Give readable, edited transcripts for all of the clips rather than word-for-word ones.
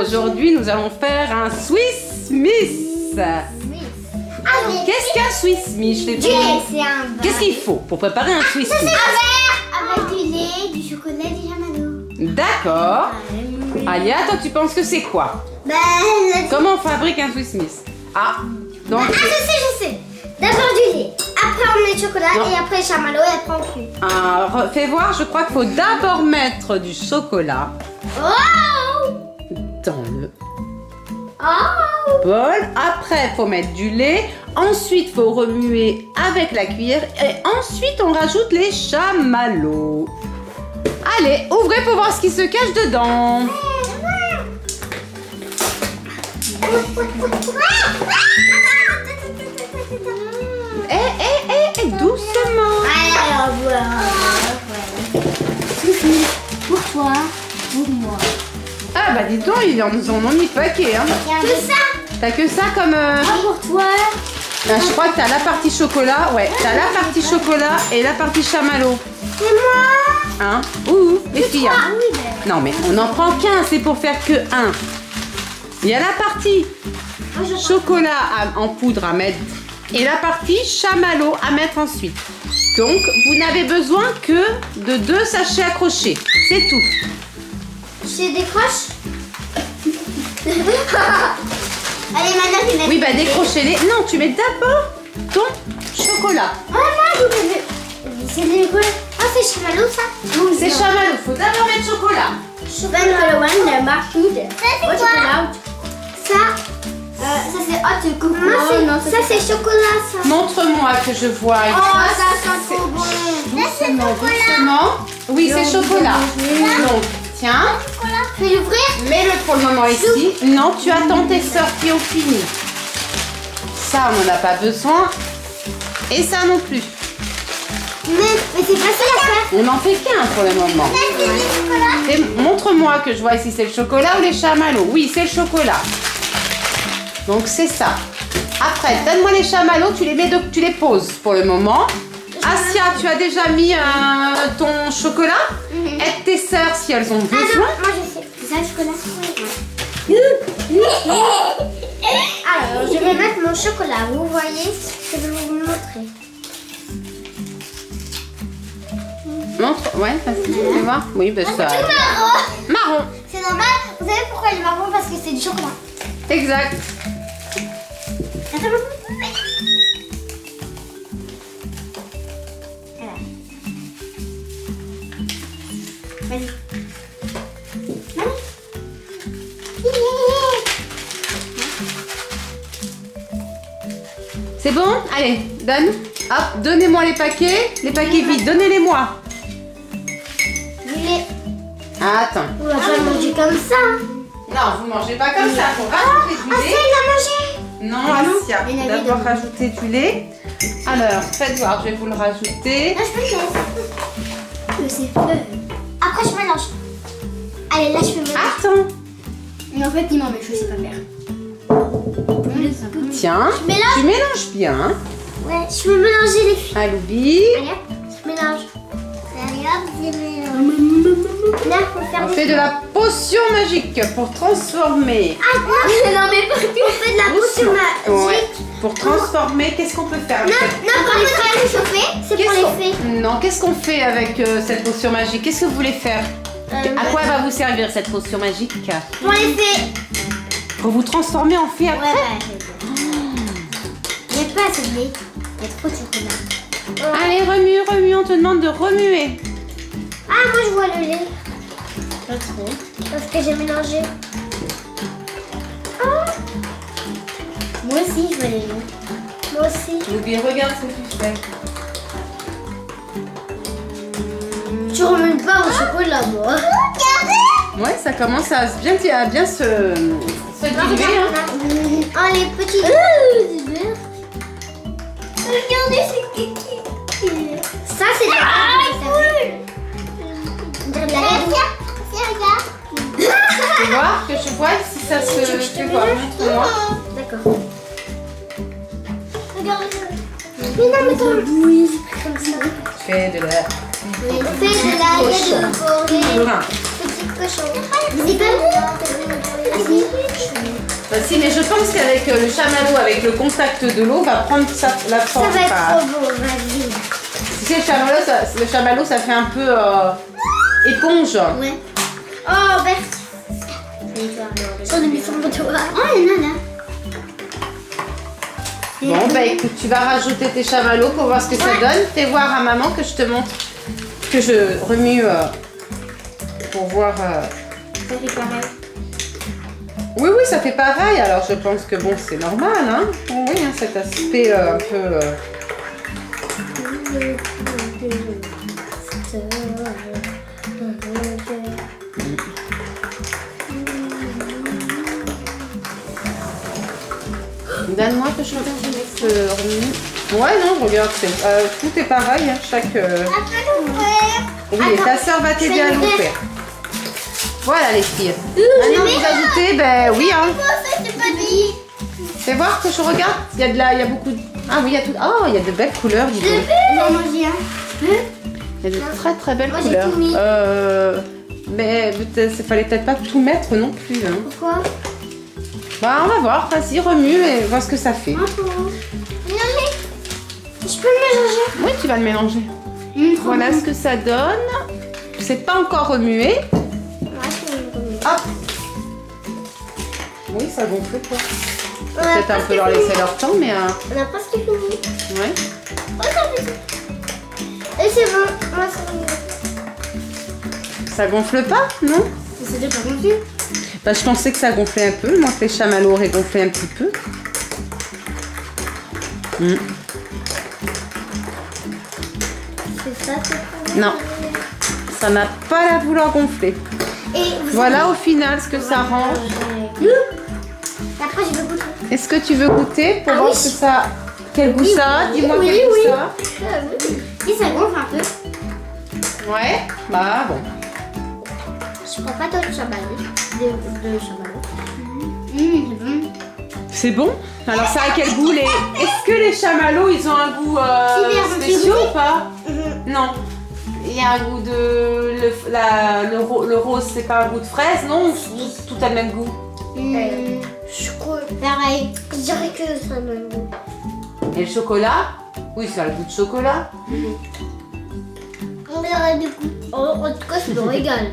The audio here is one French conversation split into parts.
aujourd'hui nous allons faire un Swiss Miss. Qu'est-ce qu'un Swiss Miss? Qu'est-ce qu'il faut pour préparer un Swiss Miss? Avec du lait, du chocolat, du chamallow. D'accord. Alia, toi tu penses que c'est quoi? Comment on fabrique un Swiss Miss? Ah, donc... je sais. D'abord du lait, après on met le chocolat et après le chamallow et après on cuit. Fais voir, je crois qu'il faut d'abord mettre du chocolat dans le bol. Après, il faut mettre du lait. Ensuite, il faut remuer avec la cuillère. Et ensuite, on rajoute les chamallows. Allez, ouvrez pour voir ce qui se cache dedans. Doucement. Pour toi, pour moi. Ah bah dis donc, ils en ont mis paquet. Hein. Que ça. T'as que ça comme... Pour toi. Je crois que t'as la partie chocolat. Ouais, t'as la partie chocolat et la partie chamallow. Et moi. Hein? Les filles. Hein. Non mais on n'en prend qu'un, c'est pour faire que un. Il y a la partie chocolat en poudre à mettre et la partie chamallow à mettre ensuite. Donc vous n'avez besoin que de 2 sachets accrochés. C'est tout. Je décroche. Allez, maintenant, oui, bah décrochez-les. Non, tu mets d'abord ton chocolat. Ah non, c'est des chocolats. Ah, c'est chamallow ça? C'est chamallow. Faut d'abord mettre chocolat. Chocolat. Ça, c'est hot cocoa. Ça c'est chocolat ça. Montre-moi que je vois. Oh, ça sent trop bon. Doucement. Oui, c'est chocolat. Donc, tiens. Je vais l'ouvrir. Mets-le pour le moment ici. Non, tu attends tes sœurs qui ont fini. Ça, on n'en a pas besoin. Et ça non plus. Mais c'est facile à faire. On n'en fait qu'un pour le moment. Montre-moi que je vois ici, c'est le chocolat ou les chamallows? Oui, c'est le chocolat. Donc c'est ça. Après, donne-moi les chamallows, tu les poses pour le moment. Asia, tu as déjà mis ton chocolat? Aide tes sœurs si elles ont besoin. Moi je sais. C'est ça le chocolat. Alors, je vais mettre mon chocolat. Vous voyez, je vais vous montrer. Montre, ouais, facile, tu vois? Oui, bah ça. C'est marron. Marron. C'est normal. Vous savez pourquoi il est marron? Parce que c'est du chocolat. Exact. Vas-y. C'est bon? Allez, donne. Hop, donnez-moi les paquets. Les paquets vides, donnez-les-moi. Attends. On va pas manger comme ça. Non, vous mangez pas comme ça. Faut rajouter du lait. il a mangé. Non, Asia. D'abord rajouter du lait. Alors, faites voir, je vais vous le rajouter. Non, je peux le mettre. C'est feu. Après, je mélange. Allez, là, je peux mélanger. Attends. Mais en fait, il m'en met, je sais pas faire. Tiens, Je mélange. tu mélanges bien. Ouais, je peux mélanger les filles. Aloubi. Allez, hop, je mélange. Allez, hop, je mélange. Là, faut faire On fait de la potion magique pour transformer. Ah, non, mais on fait de la potion magique. Ouais. Pour transformer, qu'est-ce qu'on peut faire? Non, quand les frères réchauffer, c'est pour les fées. Non, qu'est-ce qu'on fait avec cette potion magique? Qu'est-ce que vous voulez faire? À quoi va vous servir cette potion magique? Pour les fées. Pour vous transformer en fée après? Ouais. Il n'y a pas assez de lait. Il y a trop de chocolat. Allez, remue, on te demande de remuer. Ah, moi je vois le lait. Pas trop. Parce que j'ai mélangé. Ah. Moi aussi je vois le lait. Moi aussi. Aloubi, regarde ce que tu fais. Tu remues pas au chocolat, moi. Regardez. Ouais, ça commence à bien se diluer. Hein. Oh, les petits. Regardez, c'est kiki. Ça, c'est de la Tu vois que je vois si ça se fait voir. Montre-moi. D'accord. Regarde. Mais non, mais t'as bouillie. Comme ça. Fais de la... Fais de la Cochon. Petit cochon. C'est pas bon. Vas-y. Bah si, mais je pense qu'avec le chamallow, avec le contact de l'eau, va prendre la forme. Ça va être trop beau, vas-y. Tu sais, le chamallow, ça fait un peu éponge. Ouais. Oh, Berthe. Sur de mes formes de toi. Oh, il y en a là. Bon, bah écoute, tu vas rajouter tes chamallows pour voir ce que ça donne. Fais voir à maman que je te montre, que je remue pour voir. Ça fait pareil. Oui, ça fait pareil. Alors je pense que bon, c'est normal, hein. Oui, hein, cet aspect un peu. Donne-moi que je regarde. Ouais, non, regarde, tout est pareil, hein, chaque. Oui, et ta soeur va t'aider à l'ouvrir. Voilà les filles. Maintenant vous ajoutez, ben oui, hein. Fais voir que je regarde. Il y a beaucoup de. Ah oui, il y a tout. Oh, il y a de belles couleurs, dis donc. Il y a de très très belles couleurs. Mais il fallait peut-être pas tout mettre non plus. Hein. Pourquoi? Bah on va voir, vas-y remue et vois ce que ça fait. Je peux le mélanger? Oui, tu vas le mélanger. Voilà ce que ça donne. C'est pas encore remué. Hop. Oui, ça gonfle quoi. Peut-être un peu leur laisser leur temps, mais... On a presque fini. Ouais. Oh, ça fait ça. Et c'est bon. Ça gonfle pas, non? C'était pas gonflé. Bah, je pensais que ça gonflait un peu. Moi, que les chamallows auraient gonflé un petit peu. C'est ça, non, ça n'a pas la vouloir gonfler. Et voilà au final ce que ça rend. Après, je veux goûter. Est-ce que tu veux goûter pour voir ce que ça... Quel goût ça a? Dis-moi quel goût ça a. Et ça gonfle un peu. Ouais, bah bon. Je prends pas d'autres chamallows. De chamallows. C'est bon. Alors ça a quel goût les... Est-ce que les chamallows ils ont un goût spécial ou pas? Non. Il y a un goût de... Le rose c'est pas un goût de fraise, non? Tout a le même goût. Je crois pareil. Je dirais que ça a le même goût. Et le chocolat? Oui, ça a le goût de chocolat. On verra du goût. En tout cas, je me régale.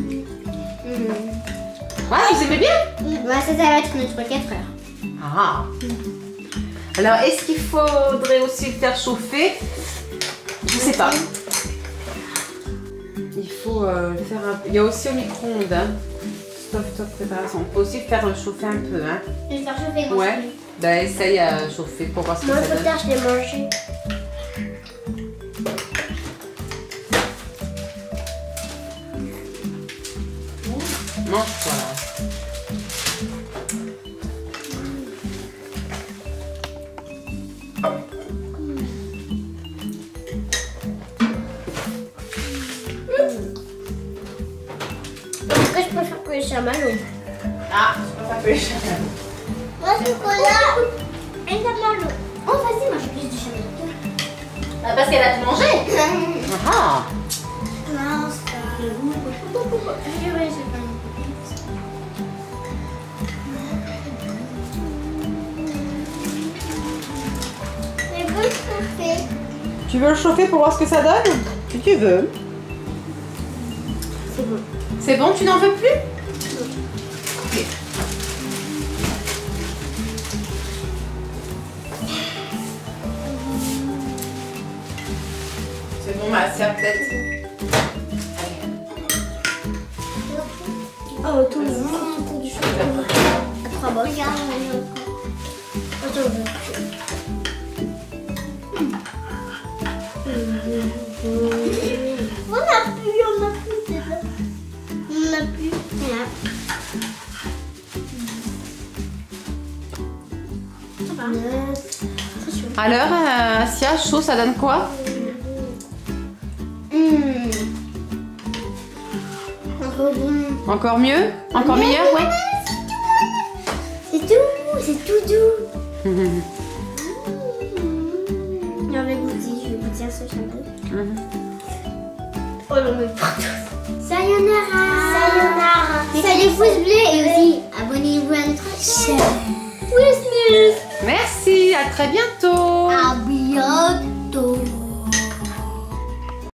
Ouais, vous aimez bien? Bah, ça va être notre 4 heures. Ah. Alors, est-ce qu'il faudrait aussi le faire chauffer? Je sais pas. Il faut le faire un peu. Il y a aussi au micro-ondes. Hein. Stop, préparation. On peut aussi le faire chauffer un peu. Hein. Je vais le faire chauffer. Ouais. Bah, essaye à chauffer pour voir ce que ça donne. Moi, je l'ai mangé. Mange voilà. Après, je préfère que les chamallows. Ah, je préfère que les chamallows. Moi, chocolat et chamallows. Oh, vas-y, moi, j'ai plus de chamallows. Bah, parce qu'elle a tout mangé. Ah. Non, c'est pas le goût. Tu veux le chauffer pour voir ce que ça donne? Si tu veux. C'est bon. C'est bon, tu n'en veux plus? Okay. C'est bon, ma sœur, peut-être. Oh, tout le monde, du chocolat. Après, bon, regarde. On n'a plus, on n'a plus. Alors, Asia, chaud, ça donne quoi? Encore mieux? Encore meilleur, ouais? C'est tout doux. Je vais goûter à ce chamallow. Oh non, mais pas tous. Sayonara. Sayonara. Mettez des pouces bleus et aussi abonnez-vous. très bien.